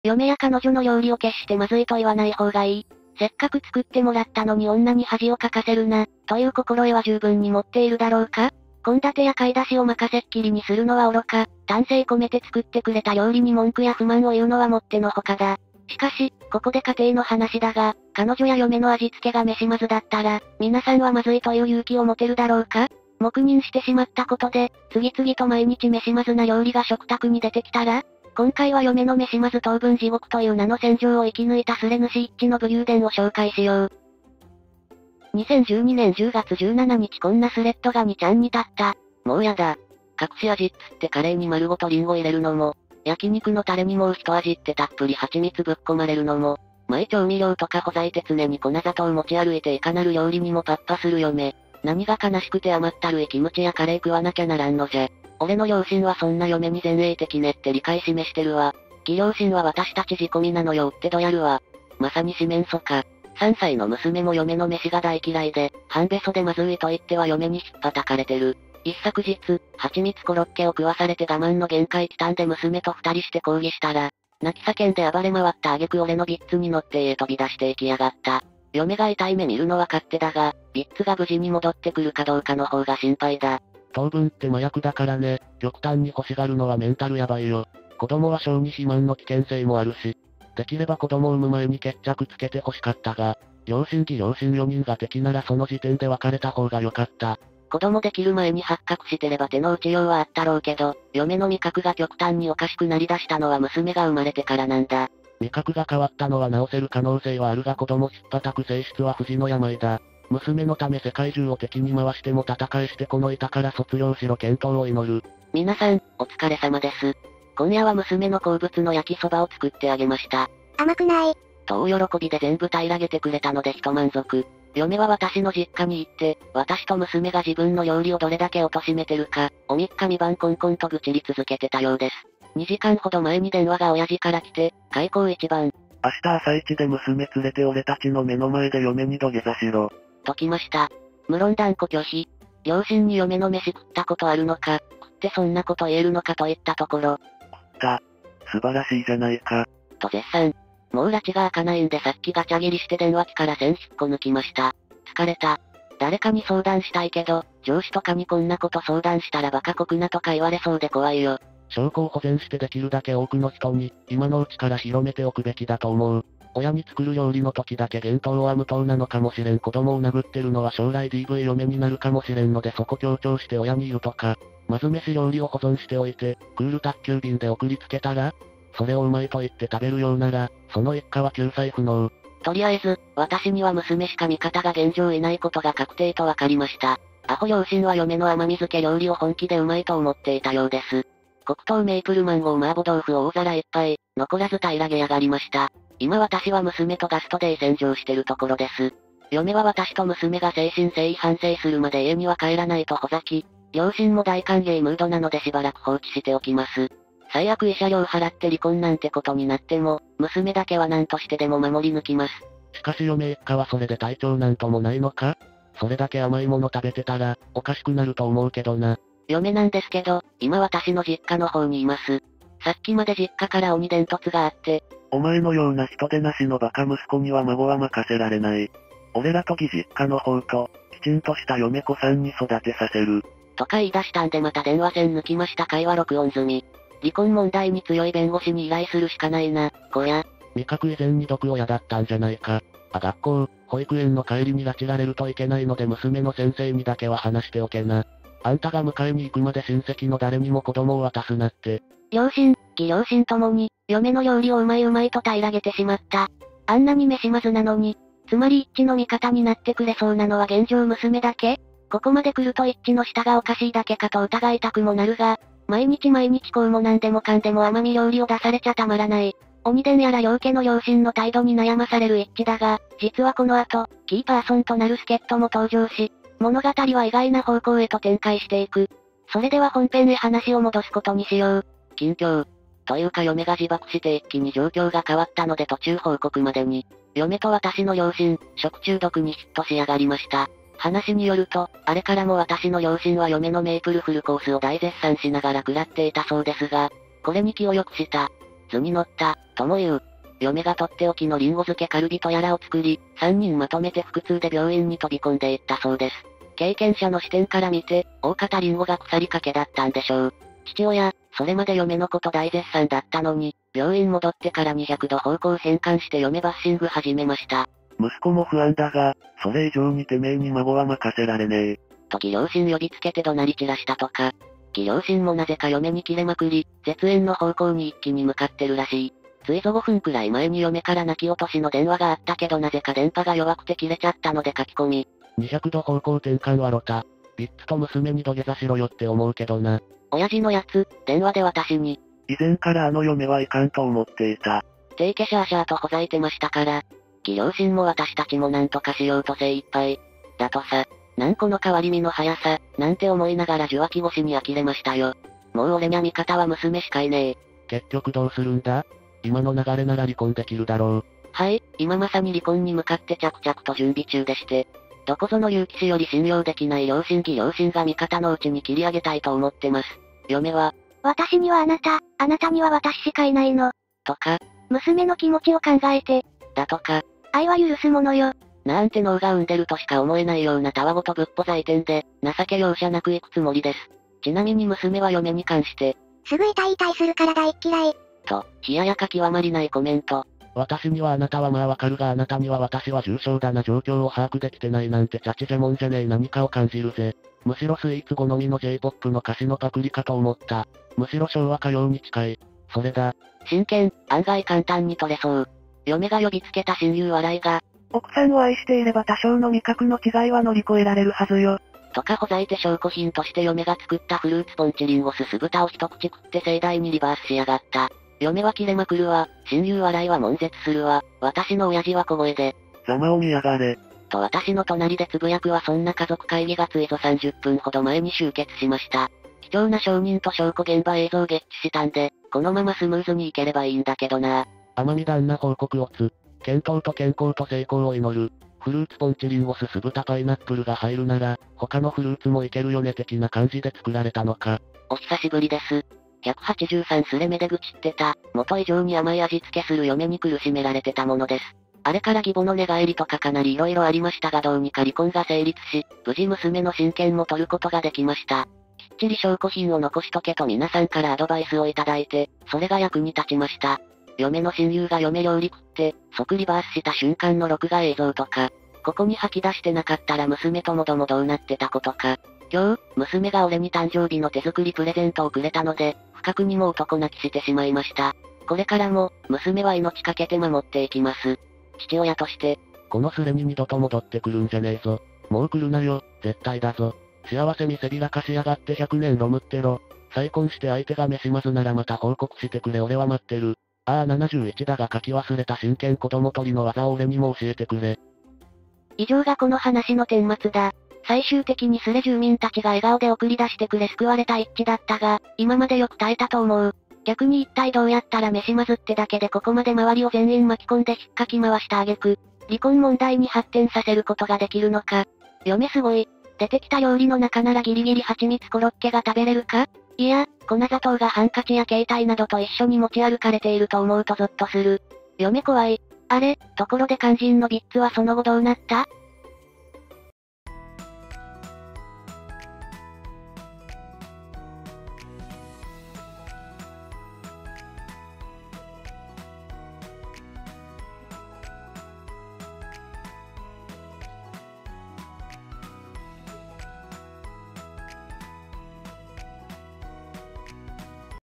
嫁や彼女の料理を決してまずいと言わない方がいい。せっかく作ってもらったのに女に恥をかかせるな、という心得は十分に持っているだろうか。献立や買い出しを任せっきりにするのは愚か、丹精込めて作ってくれた料理に文句や不満を言うのはもってのほかだ。しかし、ここで家庭の話だが、彼女や嫁の味付けが飯まずだったら、皆さんはまずいという勇気を持てるだろうか。黙認してしまったことで、次々と毎日飯まずな料理が食卓に出てきたら、今回は嫁の飯まず当分地獄という名の戦場を生き抜いたスレ主一致の武勇伝を紹介しよう。2012年10月17日こんなスレッドが2ちゃんに立った。 もうやだ。隠し味っつってカレーに丸ごとリンゴ入れるのも、焼肉のタレにもう一味ってたっぷり蜂蜜ぶっ込まれるのも、前調味料とかほざいて常に粉砂糖を持ち歩いていかなる料理にもパッパする嫁。何が悲しくて余ったるいキムチやカレー食わなきゃならんのじゃ。俺の両親はそんな嫁に前衛的ねって理解示してるわ。義両親は私たち仕込みなのよってどやるわ。まさに四面楚歌。3歳の娘も嫁の飯が大嫌いで、半べそでまずいと言っては嫁に引っ叩かれてる。一昨日、蜂蜜コロッケを食わされて我慢の限界来たんで娘と二人して抗議したら、泣き叫んで暴れ回った挙句俺のビッツに乗って家飛び出していきやがった。嫁が痛い目見るのは勝手だが、ビッツが無事に戻ってくるかどうかの方が心配だ。 糖分って麻薬だからね、極端に欲しがるのはメンタルやばいよ。子供は小児肥満の危険性もあるし、できれば子供を産む前に決着つけて欲しかったが、両親4人が敵ならその時点で別れた方が良かった。 子供できる前に発覚してれば手の打ちようはあったろうけど、嫁の味覚が極端におかしくなりだしたのは娘が生まれてからなんだ。 味覚が変わったのは治せる可能性はあるが子供ひっぱたく性質は不治の病だ。娘のため世界中を敵に回しても戦いしてこの板から卒業しろ健闘を祈る。 皆さん、お疲れ様です。今夜は娘の好物の焼きそばを作ってあげました。 甘くない。 と大喜びで全部平らげてくれたので一満足。嫁は私の実家に行って、私と娘が自分の料理をどれだけ貶めてるか、お三日三晩コンコンと愚痴り続けてたようです。2時間ほど前に電話が親父から来て、開口一番。 明日朝一で娘連れて俺たちの目の前で嫁に土下座しろ。 ときました。無論断固拒否。両親に嫁の飯食ったことあるのか、食ってそんなこと言えるのかといったところ。 素晴らしいじゃないか。 と絶賛。もう拉致が開かないんでさっきガチャ切りして電話機から線引っこ抜きました。疲れた。誰かに相談したいけど、上司とかにこんなこと相談したらバカこくなとか言われそうで怖いよ。 証拠を保全してできるだけ多くの人に、今のうちから広めておくべきだと思う。親に作る料理の時だけ言動は無党なのかもしれん。子供を殴ってるのは将来 DV 嫁になるかもしれんのでそこ強調して親に言うとか。まず飯料理を保存しておいて、クール宅急便で送りつけたら、それをうまいと言って食べるようなら、その一家は救済不能。 とりあえず、私には娘しか味方が現状いないことが確定と分かりました。アホ両親は嫁の甘み漬け料理を本気でうまいと思っていたようです。黒糖メイプルマンゴー麻婆豆腐を大皿一杯、残らず平らげやがりました。今私は娘とガストで洗浄してるところです。嫁は私と娘が誠心誠意反省するまで家には帰らないとほざき、両親も大歓迎ムードなのでしばらく放置しておきます。最悪慰謝料払って離婚なんてことになっても、娘だけは何としてでも守り抜きます。 しかし嫁一家はそれで体調なんともないのか？それだけ甘いもの食べてたら、おかしくなると思うけどな。 嫁なんですけど、今私の実家の方にいます。さっきまで実家から鬼伝突があって、 お前のような人でなしのバカ息子には孫は任せられない。俺らと義実家の方と、きちんとした嫁子さんに育てさせる。 とか言い出したんでまた電話線抜きました。会話録音済み。離婚問題に強い弁護士に依頼するしかないな、こりゃ。 味覚以前に毒親だったんじゃないか。学校、保育園の帰りに拉致られるといけないので娘の先生にだけは話しておけな。あんたが迎えに行くまで親戚の誰にも子供を渡すなって。 両親ともに、嫁の料理をうまいと平らげてしまった。あんなに飯まずなのに、つまり一致の味方になってくれそうなのは現状娘だけ？ここまで来ると一致の舌がおかしいだけかと疑いたくもなるが、毎日こうもなんでもかんでも甘み料理を出されちゃたまらない。鬼伝やら両家の両親の態度に悩まされる一致だが、実はこの後、キーパーソンとなる助っ人も登場し、物語は意外な方向へと展開していく。それでは本編へ話を戻すことにしよう。 近況。というか嫁が自爆して一気に状況が変わったので途中報告までに、嫁と私の両親、食中毒にヒットしやがりました。話によると、あれからも私の両親は嫁のメープルフルコースを大絶賛しながら食らっていたそうですが、これに気を良くした。 図に乗った、とも言う。嫁がとっておきのリンゴ漬けカルビとやらを作り、3人まとめて腹痛で病院に飛び込んでいったそうです。経験者の視点から見て、大方リンゴが腐りかけだったんでしょう。父親、それまで嫁のこと大絶賛だったのに、病院戻ってから200度方向変換して嫁バッシング始めました。 息子も不安だが、それ以上にてめえに孫は任せられねえ。 と義両親呼びつけて怒鳴り散らしたとか。義両親もなぜか嫁に切れまくり、絶縁の方向に一気に向かってるらしい。ついぞ5分くらい前に嫁から泣き落としの電話があったけどなぜか電波が弱くて切れちゃったので書き込み。 200度方向転換はロタ。ビッツと娘に土下座しろよって思うけどな。 親父のやつ、電話で私に。 以前からあの嫁はいかんと思っていた。 手消シャーシャーとほざいてましたから。義両親も私たちもなんとかしようと精一杯。だとさ。なんこの変わり身の速さ、なんて思いながら受話器越しに呆れましたよ。もう俺にゃ味方は娘しかいねえ。 結局どうするんだ？今の流れなら離婚できるだろう。 はい、今まさに離婚に向かって着々と準備中でして。どこぞの有機氏より信用できない両親義両親が味方のうちに切り上げたいと思ってます。嫁は、 私にはあなたには私しかいないの。 とか、 娘の気持ちを考えて。 だとか、 愛は許すものよ。 なんて脳が生んでるとしか思えないようなたわごとぶっぽ在店で、情け容赦なく行くつもりです。ちなみに娘は嫁に関して、 すぐ痛いするから大嫌い。 と、冷ややか極まりないコメント。 私にはあなたはまあわかるがあなたには私は重症だな状況を把握できてないなんてチャチジェモンじゃねえ何かを感じるぜ。むしろスイーツ好みの J-POP の歌詞のパクリかと思った。むしろ昭和歌謡に近い。それだ。 真剣、案外簡単に取れそう。嫁が呼びつけた親友笑いが、 奥さんを愛していれば多少の味覚の違いは乗り越えられるはずよ。 とかほざいて証拠品として嫁が作ったフルーツポンチリンゴス酢豚を一口食って盛大にリバースしやがった。嫁は切れまくるわ、親友笑いは悶絶するわ、私の親父は小声で。 ざまを見やがれ。 と私の隣でつぶやくはそんな家族会議がついぞ30分ほど前に集結しました。貴重な証人と証拠現場映像ゲッチしたんで、このままスムーズにいければいいんだけどな。 甘み旦那報告を健闘と健康と成功を祈る。フルーツポンチリンゴス酢豚パイナップルが入るなら、他のフルーツもいけるよね的な感じで作られたのか。 お久しぶりです。183スレ目で愚痴ってた、元以上に甘い味付けする嫁に苦しめられてたものです。あれから義母の寝返りとかかなり色々ありましたがどうにか離婚が成立し、無事娘の親権も取ることができました。きっちり証拠品を残しとけと皆さんからアドバイスをいただいて、それが役に立ちました。嫁の親友が嫁料理食って、即リバースした瞬間の録画映像とか、ここに吐き出してなかったら娘ともどもどうなってたことか。今日、娘が俺に誕生日の手作りプレゼントをくれたので、不覚にも男泣きしてしまいました。これからも、娘は命かけて守っていきます。父親として、 このスレに二度と戻ってくるんじゃねえぞ。もう来るなよ、絶対だぞ。幸せ見せびらかしやがって100年ロムってろ。再婚して相手が飯まずならまた報告してくれ俺は待ってる。ああ71だが書き忘れた真剣子供取りの技を俺にも教えてくれ。 以上がこの話の顛末だ。最終的にスレ住民たちが笑顔で送り出してくれ救われた一致だったが、今までよく耐えたと思う。逆に一体どうやったら飯まずってだけでここまで周りを全員巻き込んで引っかき回した挙句、離婚問題に発展させることができるのか。嫁すごい。出てきた料理の中ならギリギリ蜂蜜コロッケが食べれるか？いや、粉砂糖がハンカチや携帯などと一緒に持ち歩かれていると思うとゾッとする。嫁怖い。あれ、ところで肝心のビッツはその後どうなった？